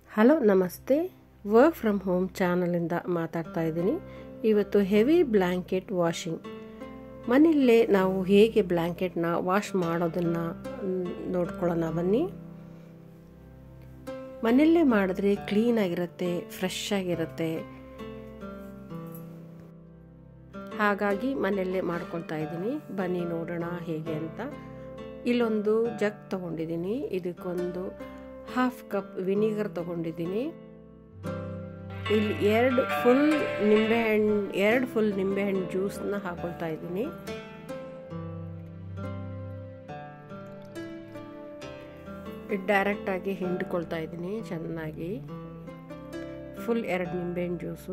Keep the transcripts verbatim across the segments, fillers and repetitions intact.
Hello ನಮಸ್ತೆ, work from home ಚಾನಲಿಂದ ಮಾತಾಡ್ತಾ ಇದ್ದೀನಿ. ಇವತ್ತು ಹೆವಿ ಬ್ಲ್ಯಾಂಕೆಟ್ ವಾಷಿಂಗ್, ಮನೆಯಲ್ಲೇ ನಾವು ಹೇಗೆ ಬ್ಲ್ಯಾಂಕೆಟ್ನ ವಾಶ್ ಮಾಡೋದನ್ನು ನೋಡ್ಕೊಳ್ಳೋಣ ಬನ್ನಿ. ಮನೆಯಲ್ಲೇ ಮಾಡಿದ್ರೆ ಕ್ಲೀನಾಗಿರುತ್ತೆ, ಫ್ರೆಶ್ ಆಗಿರುತ್ತೆ. ಹಾಗಾಗಿ ಮನೆಯಲ್ಲೇ ಮಾಡ್ಕೊಳ್ತಾ ಇದ್ದೀನಿ. ಬನ್ನಿ ನೋಡೋಣ ಹೇಗೆ ಅಂತ. ಇಲ್ಲೊಂದು ಜಗ್ ತೊಗೊಂಡಿದ್ದೀನಿ, ಇದಕ್ಕೊಂದು ಹಾಫ್ ಕಪ್ ವಿನಿಗರ್ ತೊಗೊಂಡಿದ್ದೀನಿ. ಇಲ್ಲಿ ಎರಡು ಫುಲ್ ನಿಂಬೆಹಣ್ಣು ಎರಡು ಫುಲ್ ನಿಂಬೆಹಣ್ಣು ಜ್ಯೂಸನ್ನ ಹಾಕೊಳ್ತಾ ಇದ್ದೀನಿ. ಡೈರೆಕ್ಟಾಗಿ ಹಿಂಡ್ಕೊಳ್ತಾ ಇದ್ದೀನಿ ಚೆನ್ನಾಗಿ. ಫುಲ್ ಎರಡು ನಿಂಬೆಹಣ್ಣು ಜ್ಯೂಸು.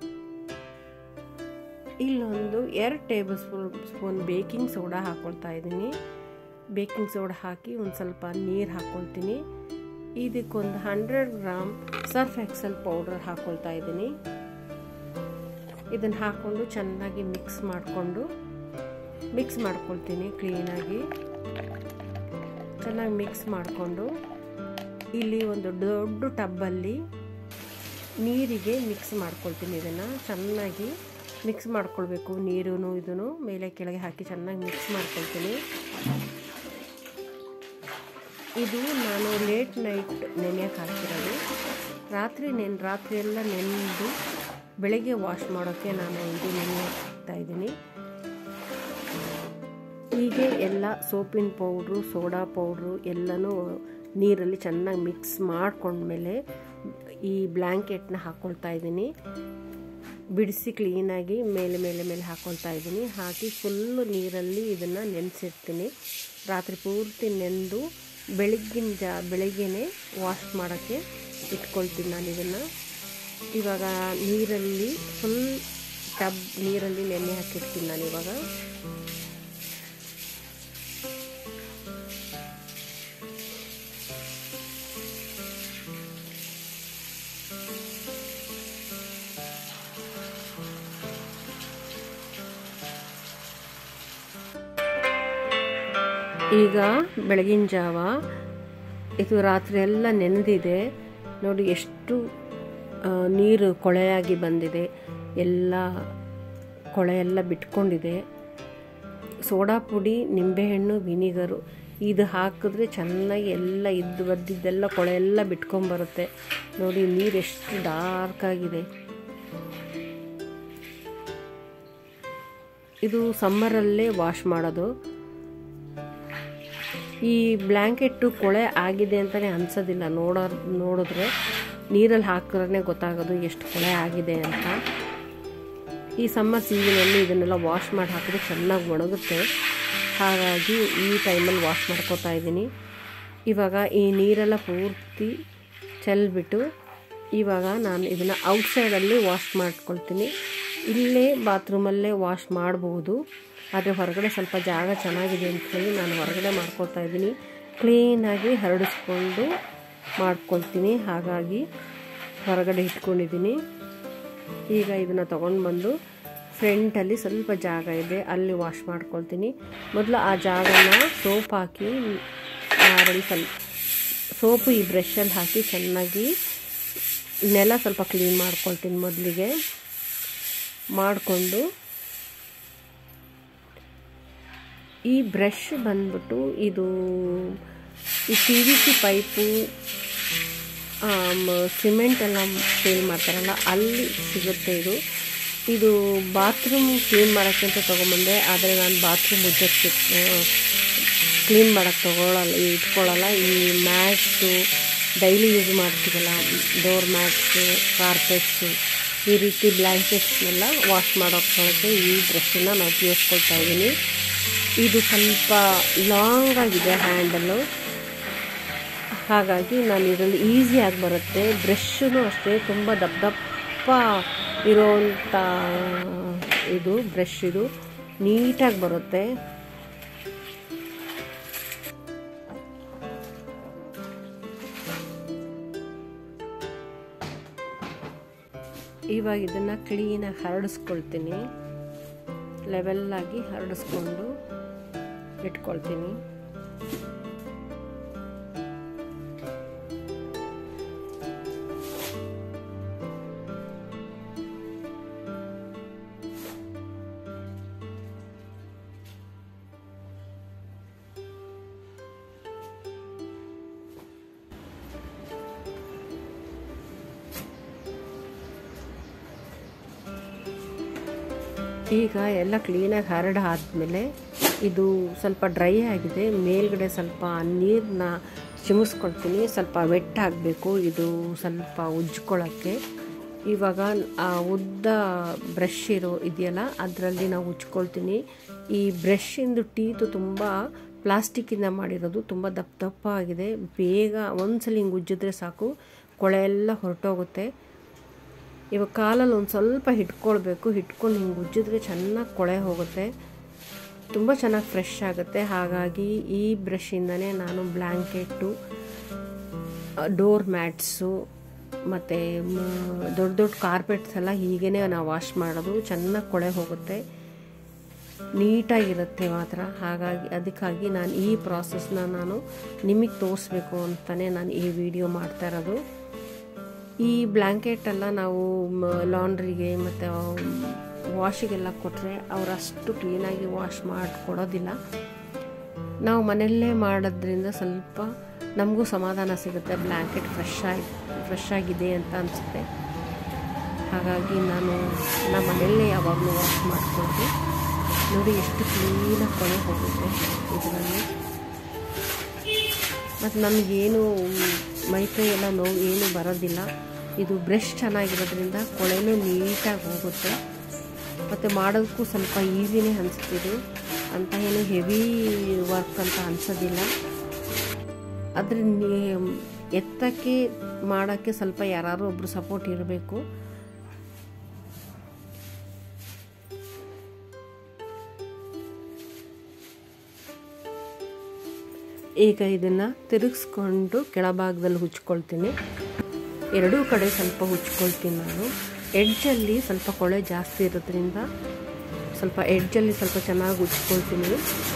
ಇಲ್ಲೊಂದು ಎರಡು table spoon spoon baking soda ಹಾಕ್ಕೊಳ್ತಾ ಇದ್ದೀನಿ. ಬೇಕಿಂಗ್ ಸೋಡಾ ಹಾಕಿ ಒಂದು ಸ್ವಲ್ಪ ನೀರು ಹಾಕ್ಕೊಳ್ತೀನಿ. ಇದಕ್ಕೊಂದು hundred gram Surf Excel powder ಹಾಕ್ಕೊಳ್ತಾ ಇದ್ದೀನಿ. ಇದನ್ನು ಹಾಕ್ಕೊಂಡು ಚೆನ್ನಾಗಿ ಮಿಕ್ಸ್ ಮಾಡಿಕೊಂಡು ಮಿಕ್ಸ್ ಮಾಡ್ಕೊಳ್ತೀನಿ. ಕ್ಲೀನಾಗಿ ಚೆನ್ನಾಗಿ ಮಿಕ್ಸ್ ಮಾಡಿಕೊಂಡು ಇಲ್ಲಿ ಒಂದು ದೊಡ್ಡ ಟಬ್ಬಲ್ಲಿ ನೀರಿಗೆ ಮಿಕ್ಸ್ ಮಾಡ್ಕೊಳ್ತೀನಿ. ಇದನ್ನು ಚೆನ್ನಾಗಿ ಮಿಕ್ಸ್ ಮಾಡ್ಕೊಳ್ಬೇಕು. ನೀರು ಇದನ್ನು ಮೇಲೆ ಕೆಳಗೆ ಹಾಕಿ ಚೆನ್ನಾಗಿ ಮಿಕ್ಸ್ ಮಾಡ್ಕೊಳ್ತೀನಿ. ಇದು ನಾನು ಲೇಟ್ ನೈಟ್ ನೆನೆಯೋಕೆ ಹಾಕಿರೋದು. ರಾತ್ರಿ ನೆನೆ ರಾತ್ರಿ ಎಲ್ಲ ನೆನೆದು ಬೆಳಗ್ಗೆ ವಾಶ್ ಮಾಡೋಕ್ಕೆ ನಾನು ಇದು ನೆನೆ ಹಾಕ್ತಾ ಇದ್ದೀನಿ. ಹೀಗೆ ಎಲ್ಲ ಸೋಪಿನ ಪೌಡ್ರು, ಸೋಡಾ ಪೌಡ್ರು ಎಲ್ಲನೂ ನೀರಲ್ಲಿ ಚೆನ್ನಾಗಿ ಮಿಕ್ಸ್ ಮಾಡ್ಕೊಂಡ್ಮೇಲೆ ಈ ಬ್ಲ್ಯಾಂಕೆಟ್ನ ಹಾಕ್ಕೊಳ್ತಾ ಇದ್ದೀನಿ. ಬಿಡಿಸಿ ಕ್ಲೀನಾಗಿ ಮೇಲೆ ಮೇಲೆ ಮೇಲೆ ಹಾಕ್ಕೊಳ್ತಾ ಇದ್ದೀನಿ. ಹಾಕಿ ಫುಲ್ಲು ನೀರಲ್ಲಿ ಇದನ್ನು ನೆನೆಸಿರ್ತೀನಿ. ರಾತ್ರಿ ಪೂರ್ತಿ ನೆನೆದು ಬೆಳಗ್ಗಿನ ಜಾ ಬೆಳಗ್ಗೆನೇ ವಾಶ್ ಮಾಡೋಕ್ಕೆ ಇಟ್ಕೊಳ್ತೀನಿ ನಾನು ಇದನ್ನು. ಇವಾಗ ನೀರಲ್ಲಿ ಫುಲ್ ಟಬ್ ನೀರಲ್ಲಿ ನೆನೆ ಹಾಕಿರ್ತೀನಿ ನಾನು ಇವಾಗ. ಈಗ ಬೆಳಗಿನ ಜಾವ ಇದು ರಾತ್ರಿ ಎಲ್ಲ ನೆನೆದಿದೆ ನೋಡಿ, ಎಷ್ಟು ನೀರು ಕೊಳೆಯಾಗಿ ಬಂದಿದೆ, ಎಲ್ಲ ಕೊಳೆ ಎಲ್ಲ ಬಿಟ್ಕೊಂಡಿದೆ. ಸೋಡಾ ಪುಡಿ, ನಿಂಬೆಹಣ್ಣು, ವಿನಿಗರು ಇದು ಹಾಕಿದ್ರೆ ಚೆನ್ನಾಗಿ ಎಲ್ಲ ಇದ್ದು ಬದ್ದಿದ್ದೆಲ್ಲ ಕೊಳೆ ಎಲ್ಲ ಬಿಟ್ಕೊಂಬರುತ್ತೆ ನೋಡಿ. ನೀರು ಎಷ್ಟು ಡಾರ್ಕ್ ಆಗಿದೆ. ಇದು ಸಮ್ಮರಲ್ಲೇ ವಾಶ್ ಮಾಡೋದು. ಈ ಬ್ಲ್ಯಾಂಕೆಟ್ಟು ಕೊಳೆ ಆಗಿದೆ ಅಂತಲೇ ಅನಿಸೋದಿಲ್ಲ. ನೋಡೋ ನೋಡಿದ್ರೆ ನೀರಲ್ಲಿ ಹಾಕಿದ್ರೆ ಗೊತ್ತಾಗೋದು ಎಷ್ಟು ಕೊಳೆ ಆಗಿದೆ ಅಂತ. ಈ ಸಮ್ಮರ್ ಸೀಸನಲ್ಲಿ ಇದನ್ನೆಲ್ಲ ವಾಶ್ ಮಾಡಿ ಹಾಕಿದ್ರೆ ಚೆನ್ನಾಗಿ ಒಣಗುತ್ತೆ. ಹಾಗಾಗಿ ಈ ಟೈಮಲ್ಲಿ ವಾಶ್ ಮಾಡ್ಕೋತಾ ಇದ್ದೀನಿ. ಇವಾಗ ಈ ನೀರೆಲ್ಲ ಪೂರ್ತಿ ಚೆಲ್ಬಿಟ್ಟು ಇವಾಗ ನಾನು ಇದನ್ನು ಔಟ್ಸೈಡಲ್ಲಿ ವಾಶ್ ಮಾಡ್ಕೊಳ್ತೀನಿ. ಇಲ್ಲೇ ಬಾತ್ರೂಮಲ್ಲೇ ವಾಶ್ ಮಾಡ್ಬೋದು, ಆದರೆ ಹೊರಗಡೆ ಸ್ವಲ್ಪ ಜಾಗ ಚೆನ್ನಾಗಿದೆ ಅಂತೇಳಿ ನಾನು ಹೊರಗಡೆ ಮಾಡ್ಕೊಳ್ತಾ ಇದ್ದೀನಿ. ಕ್ಲೀನಾಗಿ ಹರಡಿಸ್ಕೊಂಡು ಮಾಡ್ಕೊಳ್ತೀನಿ, ಹಾಗಾಗಿ ಹೊರಗಡೆ ಇಟ್ಕೊಂಡಿದ್ದೀನಿ. ಈಗ ಇದನ್ನು ತೊಗೊಂಡು ಬಂದು ಫ್ರಂಟಲ್ಲಿ ಸ್ವಲ್ಪ ಜಾಗ ಇದೆ, ಅಲ್ಲಿ ವಾಶ್ ಮಾಡ್ಕೊಳ್ತೀನಿ. ಮೊದಲು ಆ ಜಾಗನ ಸೋಪ್ ಹಾಕಿ ನಾರಲ್ಲಿ ಸ್ವಲ್ಪ ಸೋಪು ಈ ಬ್ರಷಲ್ಲಿ ಹಾಕಿ ಚೆನ್ನಾಗಿ ನೆಲ ಸ್ವಲ್ಪ ಕ್ಲೀನ್ ಮಾಡ್ಕೊಳ್ತೀನಿ. ಮೊದಲಿಗೆ ಮಾಡಿಕೊಂಡು ಈ ಬ್ರಷ್ ಬಂದ್ಬಿಟ್ಟು ಇದು ಈ P V C pipe cement ಎಲ್ಲ ಸೇಲ್ ಮಾಡ್ತಾರಲ್ಲ ಅಲ್ಲಿ ಸಿಗುತ್ತೆ. ಇದು ಇದು ಬಾತ್ರೂಮ್ ಕ್ಲೀನ್ ಮಾಡೋಕ್ಕೆ ಅಂತ ತೊಗೊಂಬಂದೆ, ಆದರೆ ನಾನು ಬಾತ್ರೂಮ್ ಉಜ್ಜಕ್ಕೆ ಕ್ಲೀನ್ ಮಾಡೋಕ್ಕೆ ತೊಗೊಳ್ಳಲ್ಲ ಇಟ್ಕೊಳ್ಳಲ್ಲ. ಈ ಮ್ಯಾಟ್ಸು ಡೈಲಿ ಯೂಸ್ ಮಾಡ್ತೀವಲ್ಲ, ಡೋರ್ ಮ್ಯಾಟ್ಸು, ಕಾರ್ಪೆಟ್ಸು, ಈ ರೀತಿ ಬ್ಲ್ಯಾಂಕೆಟ್ಸ್ನೆಲ್ಲ ವಾಶ್ ಮಾಡೋಕ್ಕೆ ಈ ಬ್ರಷನ್ನು ನಾನು ಉಪಯೋಗಿಸ್ಕೊಳ್ತಾ ಇದ್ದೀನಿ. ಇದು ಸ್ವಲ್ಪ ಲಾಂಗ್ ಆಗಿದೆ ಹ್ಯಾಂಡಲು, ಹಾಗಾಗಿ ನಾನು ಇದರಲ್ಲಿ ಈಸಿಯಾಗಿ ಬರುತ್ತೆ. ಬ್ರಷೂ ಅಷ್ಟೇ ತುಂಬ ದಪ್ಪ ದಪ್ಪ ಇರೋವಂಥ ಇದು ಬ್ರಷ್, ಇದು ನೀಟಾಗಿ ಬರುತ್ತೆ. ಇವಾಗ ಇದನ್ನು ಕ್ಲೀನಾಗಿ ಹರಡಿಸ್ಕೊಳ್ತೀನಿ. ಲೆವೆಲ್ಲಾಗಿ ಹರಡಿಸ್ಕೊಂಡು ಇಟ್ಕೊಳ್ತೀನಿ. ಈಗ ಎಲ್ಲ ಕ್ಲೀನಾಗಿ ಹರಡು ಆದಮೇಲೆ ಇದು ಸ್ವಲ್ಪ ಡ್ರೈ ಆಗಿದೆ. ಮೇಲ್ಗಡೆ ಸ್ವಲ್ಪ ನೀರನ್ನ ಚಿಮಿಸ್ಕೊಳ್ತೀನಿ. ಸ್ವಲ್ಪ ವೆಟ್ ಆಗಬೇಕು ಇದು ಸ್ವಲ್ಪ ಉಜ್ಕೊಳ್ಳೋಕ್ಕೆ. ಇವಾಗ ಆ ಉದ್ದ ಬ್ರಷ್ ಇರೋ ಇದೆಯಲ್ಲ ಅದರಲ್ಲಿ ನಾವು ಉಜ್ಕೊಳ್ತೀನಿ. ಈ ಬ್ರಷಿಂದು ಟೀತು ತುಂಬ ಪ್ಲಾಸ್ಟಿಕ್ಕಿಂದ ಮಾಡಿರೋದು, ತುಂಬ ದಪ್ಪ ದಪ್ಪ ಆಗಿದೆ. ಬೇಗ ಒಂದ್ಸಲ ಹಿಂಗೆ ಉಜ್ಜಿದ್ರೆ ಸಾಕು, ಕೊಳೆ ಎಲ್ಲ ಹೊರಟೋಗುತ್ತೆ. ಇವಾಗ ಕಾಲಲ್ಲಿ ಒಂದು ಸ್ವಲ್ಪ ಹಿಡ್ಕೊಳ್ಬೇಕು. ಹಿಡ್ಕೊಂಡು ಹಿಂಗೆ ಉಜ್ಜಿದ್ರೆ ಚೆನ್ನಾಗಿ ಕೊಳೆ ಹೋಗುತ್ತೆ, ತುಂಬ ಚೆನ್ನಾಗಿ ಫ್ರೆಶ್ ಆಗುತ್ತೆ. ಹಾಗಾಗಿ ಈ ಬ್ರಷಿಂದನೇ ನಾನು ಬ್ಲ್ಯಾಂಕೆಟ್ಟು, ಡೋರ್ ಮ್ಯಾಟ್ಸು ಮತ್ತು ದೊಡ್ಡ ದೊಡ್ಡ ಕಾರ್ಪೆಟ್ಸ್ ಎಲ್ಲ ಹೀಗೇ ನಾವು ವಾಶ್ ಮಾಡೋದು. ಚೆನ್ನಾಗಿ ಕೊಳೆ ಹೋಗುತ್ತೆ, ನೀಟಾಗಿರುತ್ತೆ ಮಾತ್ರ. ಹಾಗಾಗಿ ಅದಕ್ಕಾಗಿ ನಾನು ಈ ಪ್ರಾಸೆಸ್ನ ನಾನು ನಿಮಗೆ ತೋರಿಸ್ಬೇಕು ಅಂತಲೇ ನಾನು ಈ ವಿಡಿಯೋ ಮಾಡ್ತಾ ಇರೋದು. ಈ ಬ್ಲ್ಯಾಂಕೆಟೆಲ್ಲ ನಾವು ಲಾಂಡ್ರಿಗೆ ಮತ್ತು ವಾಶಿಗೆಲ್ಲ ಕೊಟ್ಟರೆ ಅವರಷ್ಟು ಕ್ಲೀನಾಗಿ ವಾಶ್ ಮಾಡಿಕೊಡೋದಿಲ್ಲ. ನಾವು ಮನೆಯಲ್ಲೇ ಮಾಡೋದ್ರಿಂದ ಸ್ವಲ್ಪ ನಮಗೂ ಸಮಾಧಾನ ಸಿಗುತ್ತೆ. ಬ್ಲ್ಯಾಂಕೆಟ್ ಫ್ರೆಶ್ ಆಗಿ ಫ್ರೆಶ್ ಆಗಿದೆ ಅಂತ ಅನಿಸುತ್ತೆ. ಹಾಗಾಗಿ ನಾನು ನಮ್ಮ ಮನೆಯಲ್ಲೇ ಯಾವಾಗಲೂ ವಾಶ್ ಮಾಡಿಕೊಂಡು ನೋಡಿ ಎಷ್ಟು ಕ್ಲೀನಾಗಿ ಕೊಳೆ ಹೋಗುತ್ತೆ ಇದರಲ್ಲಿ. ಮತ್ತು ನಮಗೇನು ಮೈಕೈ ಎಲ್ಲ ನೋವು ಏನು ಬರೋದಿಲ್ಲ. ಇದು ಬ್ರಷ್ ಚೆನ್ನಾಗಿರೋದ್ರಿಂದ ಕೊಳೆನೂ ನೀಟಾಗಿ ಹೋಗುತ್ತೆ. ಮತ್ತು ಮಾಡೋದಕ್ಕೂ ಸ್ವಲ್ಪ ಈಸಿನೇ ಅನಿಸ್ತಿದ್ದು, ಅಂತ ಏನು ಹೆವಿ ವರ್ಕ್ ಅಂತ ಅನಿಸೋದಿಲ್ಲ. ಅದ್ರ ಎತ್ತಕ್ಕೆ ಮಾಡೋಕ್ಕೆ ಸ್ವಲ್ಪ ಯಾರು ಒಬ್ಬರು ಸಪೋರ್ಟ್ ಇರಬೇಕು. ಈಗ ಇದನ್ನು ತಿರುಗಿಸ್ಕೊಂಡು ಕೆಳಭಾಗದಲ್ಲಿ ಹುಚ್ಕೊಳ್ತೀನಿ. ಎರಡೂ ಕಡೆ ಸ್ವಲ್ಪ ಹುಚ್ಕೊಳ್ತೀನಿ ನಾನು. ಎಡ್ಜಲ್ಲಿ ಸ್ವಲ್ಪ ಕೊಳೆ ಜಾಸ್ತಿ ಇರೋದ್ರಿಂದ ಸ್ವಲ್ಪ ಎಡ್ಜಲ್ಲಿ ಸ್ವಲ್ಪ ಚೆನ್ನಾಗಿ ಹುಚ್ಕೊಳ್ತೀನಿ.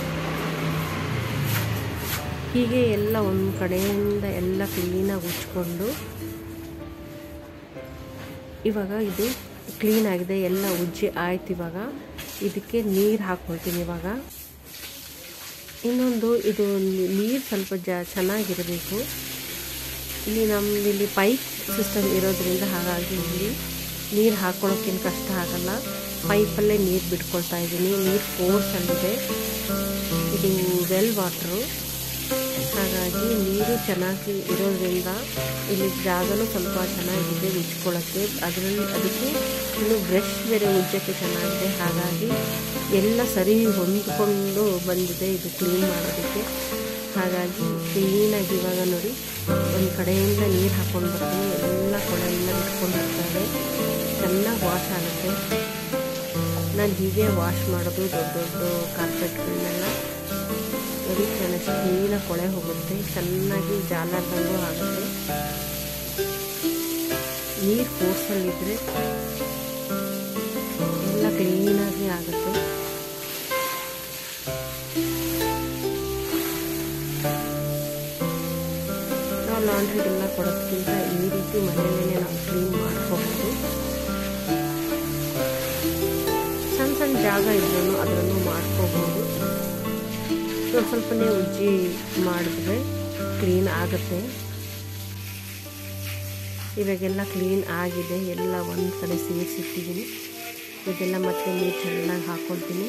ಹೀಗೆ ಎಲ್ಲ ಒಂದು ಕಡೆಯಿಂದ ಎಲ್ಲ ಕ್ಲೀನಾಗಿ ಉಜ್ಜಿಕೊಂಡು ಇವಾಗ ಇದು ಕ್ಲೀನಾಗಿದೆ, ಎಲ್ಲ ಉಜ್ಜಿ ಆಯ್ತು. ಇವಾಗ ಇದಕ್ಕೆ ನೀರು ಹಾಕ್ಕೊಳ್ತೀನಿ. ಇವಾಗ ಇನ್ನೊಂದು ಇದು ನೀರು ಸ್ವಲ್ಪ ಜ ಚೆನ್ನಾಗಿರಬೇಕು. ಇಲ್ಲಿ ನಮ್ಮದು ಇಲ್ಲಿ ಪೈಪ್ ಸಿಸ್ಟಮ್ ಇರೋದ್ರಿಂದ ಹಾಗಾಗಿ ಇಲ್ಲಿ ನೀರು ಹಾಕ್ಕೊಳ್ಳೋಕ್ಕೇನು ಕಷ್ಟ ಆಗಲ್ಲ. ಪೈಪಲ್ಲೇ ನೀರು ಬಿಟ್ಕೊಳ್ತಾ ಇದ್ದೀನಿ. ನೀರು ಫೋರ್ಸಲ್ಲಿದೆ, ಇದು ವೆಲ್ ವಾಟ್ರು. ಹಾಗಾಗಿ ನೀರು ಚೆನ್ನಾಗಿ ಇರೋದ್ರಿಂದ ಇಲ್ಲಿ ಜಾಗನೂ ಸ್ವಲ್ಪ ಚೆನ್ನಾಗಿದೆ ಉಜ್ಕೊಳ್ಳೋಕ್ಕೆ. ಅದರಲ್ಲಿ ಅದಕ್ಕೆ ಇನ್ನು ಬ್ರಷ್ ಬೇರೆ ಉಜ್ಜೋಕ್ಕೆ ಚೆನ್ನಾಗಿದೆ. ಹಾಗಾಗಿ ಎಲ್ಲ ಸರಿ ಹೊಂದ್ಕೊಂಡು ಬಂದಿದೆ ಇದು ಕ್ಲೀನ್ ಮಾಡೋದಕ್ಕೆ. ಹಾಗಾಗಿ ಕ್ಲೀನಾಗಿ ಇವಾಗ ನೋಡಿ ಒಂದು ಕಡೆಯಿಂದ ನೀರು ಹಾಕ್ಕೊಂಡು ಬರ್ತೀನಿ. ಎಲ್ಲ ಕೊಳೆ ಎಲ್ಲ ಇಟ್ಕೊಂಡು ಬರ್ತಾರೆ, ಚೆನ್ನಾಗಿ ವಾಶ್ ಆಗುತ್ತೆ. ನಾನು ಹೀಗೆ ವಾಶ್ ಮಾಡೋದು ದೊಡ್ಡ ದೊಡ್ಡ ಕಾರ್ಪೆಟ್ಗಳನ್ನೆಲ್ಲ. ನೋಡಿ ಚೆನ್ನಾಗಿ ಕ್ಲೀನಾಗಿ ಕೊಳೆ ಹೋಗುತ್ತೆ, ಚೆನ್ನಾಗಿ ಜಾಲಾರ್ದಂಗೂ ಆಗುತ್ತೆ. ನೀರು ಫೋರ್ಸಲ್ಲಿದ್ದರೆ ಎಲ್ಲ ಕ್ಲೀನಾಗಿ ಆಗುತ್ತೆ. ನಾವು ಲಾಂಡ್ರಿಗೆಲ್ಲ ಕೊಡೋದಕ್ಕಿಂತ ಈ ರೀತಿ ಮನೆಯಲ್ಲೇ ನಾವು ಕ್ಲೀನ್ ಮಾಡ್ಕೋಬೋದು. ಸಣ್ಣ ಸಣ್ಣ ಜಾಗ ಇದ್ರೂ ಅದನ್ನು ಮಾಡ್ಕೋಬೋದು. ಸ್ವಲ್ಪ ಸ್ವಲ್ಪನೇ ಉಜ್ಜಿ ಮಾಡಿದ್ರೆ ಕ್ಲೀನ್ ಆಗುತ್ತೆ. ಇವಾಗೆಲ್ಲ ಕ್ಲೀನ್ ಆಗಿದೆ, ಎಲ್ಲ ಒಂದು ಕಡೆ ಸೇರಿಸಿಟ್ಟಿದ್ದೀನಿ. ಇದೆಲ್ಲ ಮತ್ತೆ ನೀರು ಚೆನ್ನಾಗಿ ಹಾಕ್ಕೊಳ್ತೀನಿ.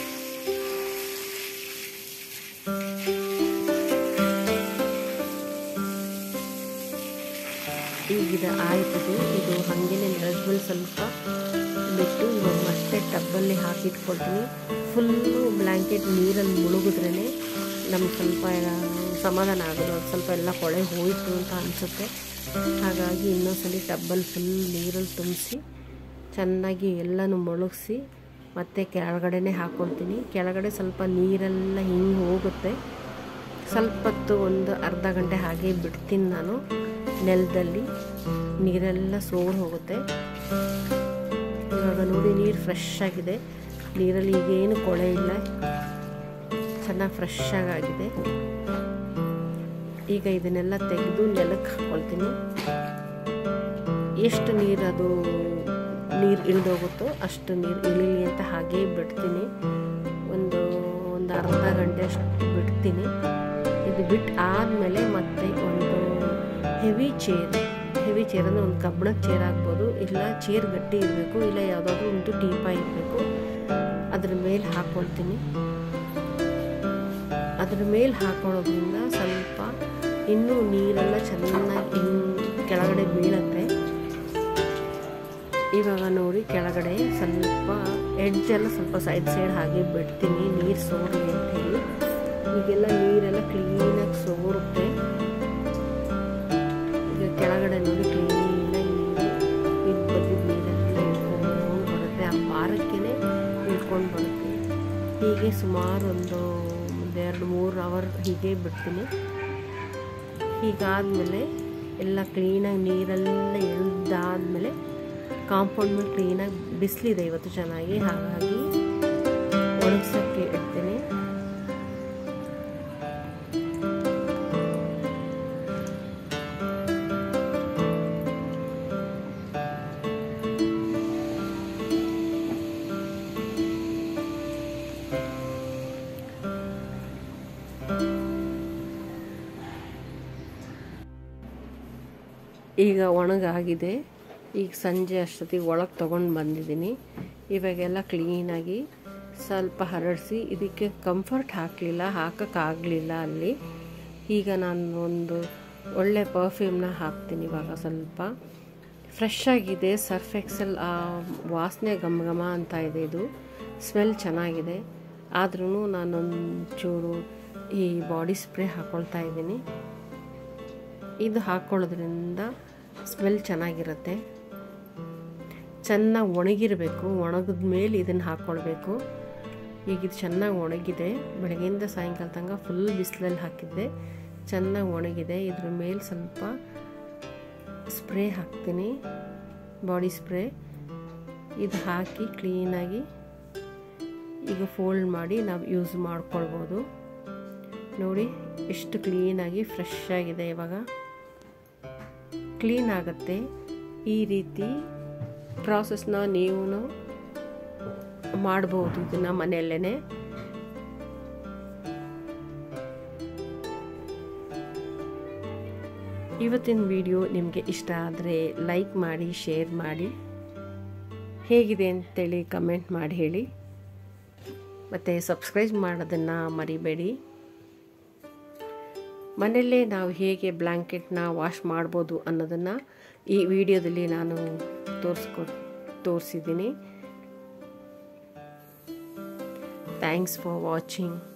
ಈಗಿದ ಆಯ್ತದೆ. ಇದು ಹಾಗೇ ನೆಲದ್ಮೇಲೆ ಸ್ವಲ್ಪ ಬಿಟ್ಟು ಇವಾಗ ಮತ್ತೆ ಟಬ್ಬಲ್ಲಿ ಹಾಕಿಟ್ಕೊಳ್ತೀನಿ. ಫುಲ್ಲು ಬ್ಲ್ಯಾಂಕೆಟ್ ನೀರಲ್ಲಿ ಮುಳುಗಿದ್ರೇ ನಮ್ಗೆ ಸ್ವಲ್ಪ ಸಮಾಧಾನ ಆಗೋದು. ಸ್ವಲ್ಪ ಎಲ್ಲ ಕೊಳೆ ಹೋಯಿತು ಅಂತ ಅನಿಸುತ್ತೆ. ಹಾಗಾಗಿ ಇನ್ನೊಂದ್ಸಲಿ ಟಬ್ಬಲ್ಲಿ ಫುಲ್ ನೀರಲ್ಲಿ ತುಂಬಿಸಿ ಚೆನ್ನಾಗಿ ಎಲ್ಲನೂ ಮುಳುಗಿಸಿ ಮತ್ತೆ ಕೆಳಗಡೆನೇ ಹಾಕ್ಕೊಳ್ತೀನಿ. ಕೆಳಗಡೆ ಸ್ವಲ್ಪ ನೀರೆಲ್ಲ ಹಿಂಗೆ ಹೋಗುತ್ತೆ. ಸ್ವಲ್ಪ ಹೊತ್ತು ಒಂದು ಅರ್ಧ ಗಂಟೆ ಹಾಗೆ ಬಿಡ್ತೀನಿ ನಾನು. ನೆಲದಲ್ಲಿ ನೀರೆಲ್ಲ ಸೋರ್ ಹೋಗುತ್ತೆ. ಇವಾಗ ನೋಡಿ ನೀರು ಫ್ರೆಶ್ ಆಗಿದೆ. ನೀರಲ್ಲಿ ಈಗೇನು ಕೊಳೆ ಇಲ್ಲ, ಚೆನ್ನಾಗಿ ಫ್ರೆಶ್ ಆಗಿದೆ. ಈಗ ಇದನ್ನೆಲ್ಲ ತೆಗೆದು ನೆಲಕ್ಕೆ ಹಾಕ್ಕೊಳ್ತೀನಿ. ಎಷ್ಟು ನೀರು ಅದು ನೀರು ಇಳಿದೋಗುತ್ತೋ ಅಷ್ಟು ನೀರು ಇಳಿಲಿ ಅಂತ ಹಾಗೇ ಬಿಡ್ತೀನಿ. ಒಂದು ಒಂದು ಅರ್ಧ ಗಂಟೆ ಅಷ್ಟು ಬಿಡ್ತೀನಿ. ಇದು ಬಿಟ್ಟು ಆದಮೇಲೆ ಮತ್ತೆ ಒಂದು ಹೆವಿ ಚೇರ್ ಹೆವಿ ಚೇರ್ ಅಂದರೆ ಒಂದು ಕಬ್ಬಿಣದ ಚೇರ್ ಆಗ್ಬೋದು, ಇಲ್ಲ ಚೇರ್ ಗಟ್ಟಿ ಇರಬೇಕು, ಇಲ್ಲ ಯಾವುದಾದ್ರೂ ಒಂದು ಟೀಪಾಯ್ ಇರಬೇಕು. ಅದ್ರ ಮೇಲೆ ಹಾಕ್ಕೊಳ್ತೀನಿ. ಅದ್ರ ಮೇಲೆ ಹಾಕೊಳ್ಳೋದ್ರಿಂದ ಸ್ವಲ್ಪ ಇನ್ನೂ ನೀರೆಲ್ಲ ಚೆನ್ನಾಗಿ ಕೆಳಗಡೆ ಬೀಳುತ್ತೆ. ಇವಾಗ ನೋಡಿ ಕೆಳಗಡೆ ಸ್ವಲ್ಪ ಎಡ್ಜೆಲ್ಲ ಸ್ವಲ್ಪ ಸೈಡ್ ಸೈಡ್ ಹಾಗೆ ಬಿಡ್ತೀನಿ ನೀರು ಸೋರಲಿ ಅಂತೇಳಿ. ಈಗೆಲ್ಲ ನೀರೆಲ್ಲ ಕ್ಲೀನಾಗಿ ಸೋರುತ್ತೆ. ಈಗ ಕೆಳಗಡೆ ನೋಡಿ ಕ್ಲೀನಾಗಿ ನೀರು ಇದು ಬದಿದ ನೀರೆಲ್ಲ ಇಳ್ಕೊಂಡು ಬರುತ್ತೆ. ಆ ಪಾರಕ್ಕೇ ಇಳ್ಕೊಂಡು ಬರುತ್ತೆ. ಹೀಗೆ ಸುಮಾರು ಒಂದು ಎರಡು ಮೂರು ಅವರ್ ಹೀಗೆ ಬಿಡ್ತೀನಿ. ಹೀಗಾದಮೇಲೆ ಎಲ್ಲ ಕ್ಲೀನಾಗಿ ನೀರೆಲ್ಲ ಇಳಿದಾದ್ಮೇಲೆ ಕಾಂಪೌಂಡ್ ಮೇಲೆ ಕ್ಲೀನಾಗಿ ಬಿಸಿಲಿದೆ ಇವತ್ತು ಚೆನ್ನಾಗಿ, ಹಾಗಾಗಿ ಒಣಗ್ಸೋಕ್ಕೆ ಇಡ್ತೀನಿ. ಈಗ ಒಣಗಾಗಿದೆ. ಈಗ ಸಂಜೆ ಅಷ್ಟೊತ್ತಿಗೆ ಒಳಗೆ ತೊಗೊಂಡು ಬಂದಿದ್ದೀನಿ. ಇವಾಗೆಲ್ಲ ಕ್ಲೀನಾಗಿ ಸ್ವಲ್ಪ ಹರಡಿಸಿ, ಇದಕ್ಕೆ ಕಂಫರ್ಟ್ ಹಾಕಲಿಲ್ಲ, ಹಾಕೋಕ್ಕಾಗಲಿಲ್ಲ ಅಲ್ಲಿ. ಈಗ ನಾನು ಒಂದು ಒಳ್ಳೆ ಪರ್ಫ್ಯೂಮ್ನ ಹಾಕ್ತೀನಿ. ಇವಾಗ ಸ್ವಲ್ಪ ಫ್ರೆಶ್ ಆಗಿದೆ. ಸರ್ಫ್ ಎಕ್ಸೆಲ್ ವಾಸನೆ ಘಮ ಘಮ ಅಂತ ಇದೆ. ಇದು ಸ್ಮೆಲ್ ಚೆನ್ನಾಗಿದೆ. ಆದ್ರೂ ನಾನೊಂಚೂರು ಈ ಬಾಡಿ ಸ್ಪ್ರೇ ಹಾಕ್ಕೊಳ್ತಾ ಇದ್ದೀನಿ. ಇದು ಹಾಕ್ಕೊಳ್ಳೋದ್ರಿಂದ ಸ್ಮೆಲ್ ಚೆನ್ನಾಗಿರುತ್ತೆ. ಚೆನ್ನಾಗಿ ಒಣಗಿರಬೇಕು. ಒಣಗಿದ ಮೇಲೆ ಇದನ್ನು ಹಾಕ್ಕೊಳ್ಬೇಕು. ಈಗ ಇದು ಚೆನ್ನಾಗಿ ಒಣಗಿದೆ. ಬೆಳಗ್ಗೆಯಿಂದ ಸಾಯಂಕಾಲ ತನಕ ಫುಲ್ ಬಿಸಿಲಲ್ಲಿ ಹಾಕಿದ್ದೆ, ಚೆನ್ನಾಗಿ ಒಣಗಿದೆ. ಇದ್ರ ಮೇಲೆ ಸ್ವಲ್ಪ ಸ್ಪ್ರೇ ಹಾಕ್ತೀನಿ, ಬಾಡಿ ಸ್ಪ್ರೇ. ಇದು ಹಾಕಿ ಕ್ಲೀನಾಗಿ ಈಗ ಫೋಲ್ಡ್ ಮಾಡಿ ನಾವು ಯೂಸ್ ಮಾಡ್ಕೊಳ್ಬೋದು. ನೋಡಿ ಎಷ್ಟು ಕ್ಲೀನಾಗಿ ಫ್ರೆಶ್ ಆಗಿದೆ. ಇವಾಗ ಕ್ಲೀನ್ ಆಗುತ್ತೆ. ಈ ರೀತಿ ಪ್ರಾಸೆಸ್ನ ನೀವು ಮಾಡ್ಬೋದು ಇದನ್ನು ಮನೆಯಲ್ಲೇ. ಇವತ್ತಿನ ವಿಡಿಯೋ ನಿಮಗೆ ಇಷ್ಟ ಆದರೆ ಲೈಕ್ ಮಾಡಿ, ಶೇರ್ ಮಾಡಿ, ಹೇಗಿದೆ ಅಂತೇಳಿ ಕಮೆಂಟ್ ಮಾಡಿ ಹೇಳಿ, ಮತ್ತು ಸಬ್ಸ್ಕ್ರೈಬ್ ಮಾಡೋದನ್ನು ಮರಿಬೇಡಿ. ಮನೆಯಲ್ಲೇ ನಾವು ಹೇಗೆ ಬ್ಲ್ಯಾಂಕೆಟ್ನ ವಾಶ್ ಮಾಡ್ಬೋದು ಅನ್ನೋದನ್ನು ಈ ವಿಡಿಯೋದಲ್ಲಿ ನಾನು ತೋರಿಸ್ಕೊ ತೋರಿಸಿದ್ದೀನಿ. Thanks for watching.